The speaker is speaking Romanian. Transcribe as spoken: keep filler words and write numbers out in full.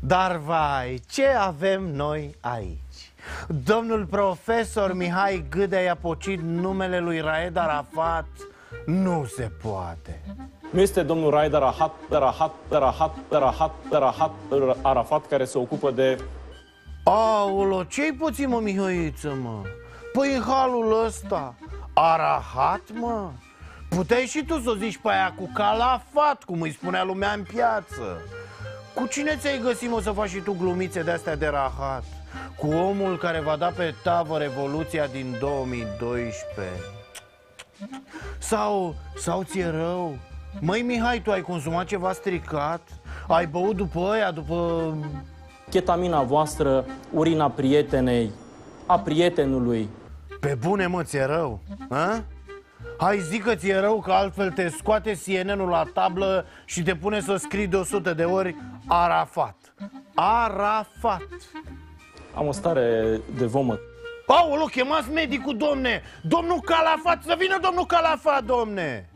Dar vai, ce avem noi aici? Domnul profesor Mihai Gâdea i-a pocit numele lui Raed Arafat? Nu se poate. Nu este domnul Raed Arafat, Arafat, Arafat, Arafat, Arafat, Arafat care se ocupă de... Aolo, ce-i puțin, mă, Mihăiță, mă? Păi în halul ăsta, Arahat, mă? Puteai și tu să o zici pe aia cu calafat, cum îi spunea lumea în piață. Cu cine ți-ai găsit, mă, să faci și tu glumițe de-astea de rahat? Cu omul care va da pe tavă Revoluția din două mii doisprezece? Sau, sau ți-e rău? Măi, Mihai, tu ai consumat ceva stricat? Ai băut după aia, după... Chetamina voastră, urina prietenei, a prietenului. Pe bune, mă, ți-e rău? A? Hai, zi că ți-e rău, că altfel te scoate C N N-ul la tablă și te pune să scrii de o sută de ori Arafat. Arafat. Am o stare de vomă. Aolo, chemați medicul, domne! Domnul Calafat, să vină domnul Calafat, domne!